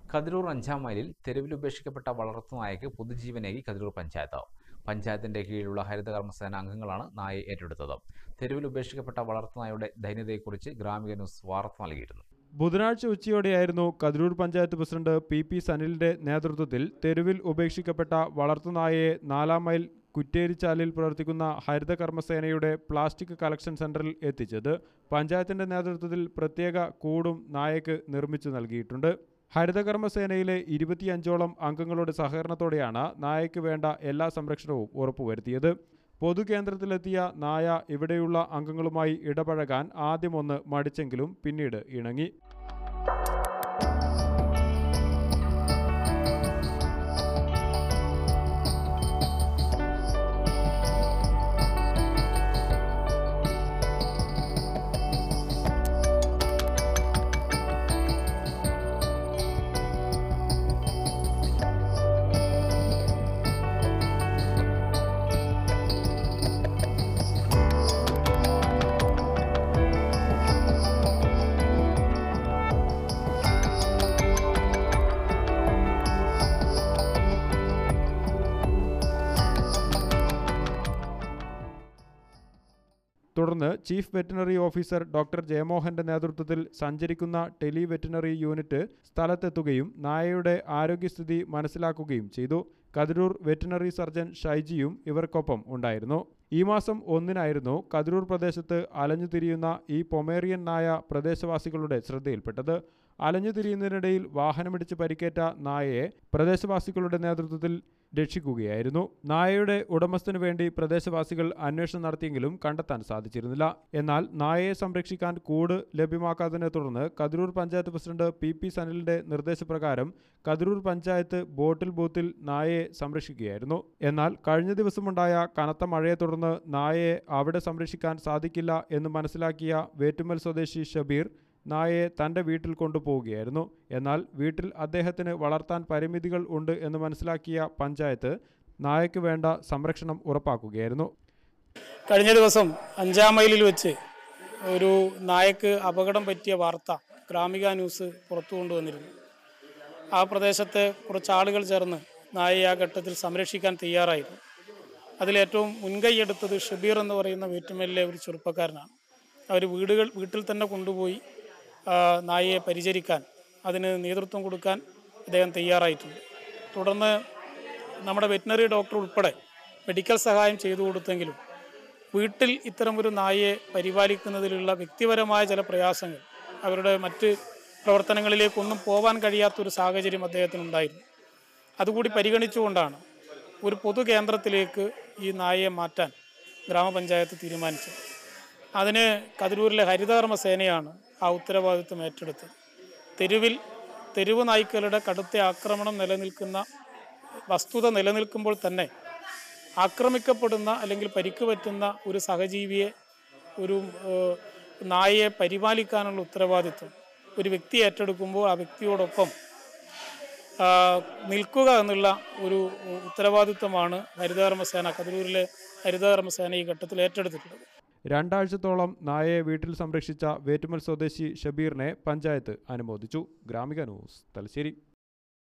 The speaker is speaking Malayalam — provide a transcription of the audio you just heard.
കതിരൂർ 5-ാം മൈലിൽ തെരുവിൽ ഉപേക്ഷിക്കപ്പെട്ട വളർത്തുനായയ്ക്ക് പുതുജീവനേകി കതിരൂർ പഞ്ചായത്ത്. പഞ്ചായത്തിന്റെ കീഴിലുള്ള ഹരിതകർമ്മസേന അംഗങ്ങളാണ് നായയെ ഏറ്റെടുത്തത്. തെരുവിൽ ഉപേക്ഷിക്കപ്പെട്ട വളർത്തുനായയുടെ ദൈന്യതയെക്കുറിച്ച് ഗ്രാമിക ന്യൂസ് വാർത്ത നൽകിയിരുന്നു. ബുധനാഴ്ച ഉച്ചയോടെയായിരുന്നു കതിരൂർ പഞ്ചായത്ത് പ്രസിഡന്റ് പി സനിലിന്റെ നേതൃത്വത്തിൽ തെരുവിൽ ഉപേക്ഷിക്കപ്പെട്ട വളർത്തുനായയെ 4-ാം മൈൽ കുറ്റേരിച്ചാലിൽ പ്രവർത്തിക്കുന്ന ഹരിതകർമ്മസേനയുടെ പ്ലാസ്റ്റിക് കളക്ഷൻ സെന്ററിൽ എത്തിച്ചത്. പഞ്ചായത്തിന്റെ നേതൃത്വത്തിൽ പ്രത്യേക കൂടും നായയ്ക്ക് നിർമ്മിച്ചു നൽകിയിട്ടുണ്ട്. ഹരിതകർമ്മസേനയിലെ 25ഓളം അംഗങ്ങളുടെ സഹകരണത്തോടെയാണ് നായയ്ക്ക് വേണ്ട എല്ലാ സംരക്ഷണവും ഉറപ്പുവരുത്തിയത്. പൊതുകേന്ദ്രത്തിലെത്തിയ നായ ഇവിടെയുള്ള അംഗങ്ങളുമായി ഇടപഴകാൻ ആദ്യമൊന്ന് മടിച്ചെങ്കിലും പിന്നീട് ഇണങ്ങി. തുടർന്ന് ചീഫ് വെറ്റിനറി ഓഫീസർ ഡോക്ടർ ജയമോഹന്റെ നേതൃത്വത്തിൽ സഞ്ചരിക്കുന്ന ടെലി വെറ്റിനറി യൂണിറ്റ് സ്ഥലത്തെത്തുകയും നായയുടെ ആരോഗ്യസ്ഥിതി മനസ്സിലാക്കുകയും ചെയ്തു. കതിരൂർ വെറ്റിനറി സർജൻ ഷൈജിയും ഇവർക്കൊപ്പം ഉണ്ടായിരുന്നു. ഈ മാസം 1-നായിരുന്നു കതിരൂർ പ്രദേശത്ത് അലഞ്ഞുതിരിയുന്ന ഈ പൊമേറിയൻ നായ പ്രദേശവാസികളുടെ ശ്രദ്ധയിൽപ്പെട്ടത്. അലഞ്ഞുതിരിയുന്നതിനിടയിൽ വാഹനമിടിച്ച് പരിക്കേറ്റ നായയെ പ്രദേശവാസികളുടെ നേതൃത്വത്തിൽ രക്ഷിക്കുകയായിരുന്നു. നായയുടെ ഉടമസ്ഥനു വേണ്ടി പ്രദേശവാസികൾ അന്വേഷണം നടത്തിയെങ്കിലും കണ്ടെത്താൻ സാധിച്ചിരുന്നില്ല. എന്നാൽ നായയെ സംരക്ഷിക്കാൻ കൂട് ലഭ്യമാക്കാത്തതിനെ തുടർന്ന് കതിരൂർ പഞ്ചായത്ത് പ്രസിഡന്റ് പി സനിലിന്റെ നിർദ്ദേശപ്രകാരം കതിരൂർ പഞ്ചായത്ത് ബോട്ടിൽ ബൂത്തിൽ നായയെ സംരക്ഷിക്കുകയായിരുന്നു. എന്നാൽ കഴിഞ്ഞ ദിവസമുണ്ടായ കനത്ത മഴയെ തുടർന്ന് നായയെ അവിടെ സംരക്ഷിക്കാൻ സാധിക്കില്ല എന്ന് മനസ്സിലാക്കിയ വേറ്റുമ്മൽ സ്വദേശി ഷബീർ നായയെ തൻ്റെ വീട്ടിൽ കൊണ്ടുപോവുകയായിരുന്നു. എന്നാൽ വീട്ടിൽ അദ്ദേഹത്തിന് വളർത്താൻ പരിമിതികൾ ഉണ്ട് എന്ന് മനസ്സിലാക്കിയ പഞ്ചായത്ത് നായയ്ക്ക് വേണ്ട സംരക്ഷണം ഉറപ്പാക്കുകയായിരുന്നു. കഴിഞ്ഞ ദിവസം 5-ാം മൈലിൽ വെച്ച് ഒരു നായക്ക് അപകടം പറ്റിയ വാർത്ത ഗ്രാമിക ന്യൂസ് പുറത്തു കൊണ്ടുവന്നിരുന്നു. ആ പ്രദേശത്തെ കുറച്ച് ആളുകൾ ചേർന്ന് നായയെ ആ ഘട്ടത്തിൽ സംരക്ഷിക്കാൻ തയ്യാറായിരുന്നു. അതിലേറ്റവും മുൻകൈയെടുത്തത് ഷബീർ എന്ന് പറയുന്ന വേറ്റുമലിലെ ഒരു ചെറുപ്പക്കാരനാണ്. അവർ വീട്ടിൽ തന്നെ കൊണ്ടുപോയി നായയെ പരിചരിക്കാൻ, അതിന് നേതൃത്വം കൊടുക്കാൻ അദ്ദേഹം തയ്യാറായിട്ടുണ്ട്. തുടർന്ന് നമ്മുടെ വെറ്റിനറി ഡോക്ടർ ഉൾപ്പെടെ മെഡിക്കൽ സഹായം ചെയ്തു കൊടുത്തെങ്കിലും വീട്ടിൽ ഇത്തരം ഒരു നായയെ പരിപാലിക്കുന്നതിലുള്ള വ്യക്തിപരമായ ചില പ്രയാസങ്ങൾ, അവരുടെ മറ്റ് പ്രവർത്തനങ്ങളിലേക്കൊന്നും പോകാൻ കഴിയാത്തൊരു സാഹചര്യം അദ്ദേഹത്തിനുണ്ടായിരുന്നു. അതുകൂടി പരിഗണിച്ചുകൊണ്ടാണ് ഒരു പൊതുകേന്ദ്രത്തിലേക്ക് ഈ നായയെ മാറ്റാൻ ഗ്രാമപഞ്ചായത്ത് തീരുമാനിച്ചത്. അതിന് കതിരൂരിലെ ഹരിതകർമ്മസേനയാണ് ആ ഉത്തരവാദിത്വം ഏറ്റെടുത്തത്. തെരുവ് നായ്ക്കളുടെ കടുത്ത ആക്രമണം നിലനിൽക്കുന്ന വസ്തുത നിലനിൽക്കുമ്പോൾ തന്നെ ആക്രമിക്കപ്പെടുന്ന അല്ലെങ്കിൽ പരിക്ക് പറ്റുന്ന ഒരു സഹജീവിയെ, ഒരു നായയെ പരിപാലിക്കാനുള്ള ഉത്തരവാദിത്വം ഒരു വ്യക്തി ഏറ്റെടുക്കുമ്പോൾ ആ വ്യക്തിയോടൊപ്പം നിൽക്കുക എന്നുള്ള ഒരു ഉത്തരവാദിത്വമാണ് കതിരൂരിലെ ഹരിതകർമ്മസേന ഈ ഘട്ടത്തിൽ ഏറ്റെടുത്തിട്ടുള്ളത്. 2 ആഴ്ചത്തോളം നായയെ വീട്ടിൽ സംരക്ഷിച്ച വേറ്റുമൽ സ്വദേശി ഷബീറിനെ പഞ്ചായത്ത് അനുമോദിച്ചു. ഗ്രാമിക ന്യൂസ്, തലശ്ശേരി.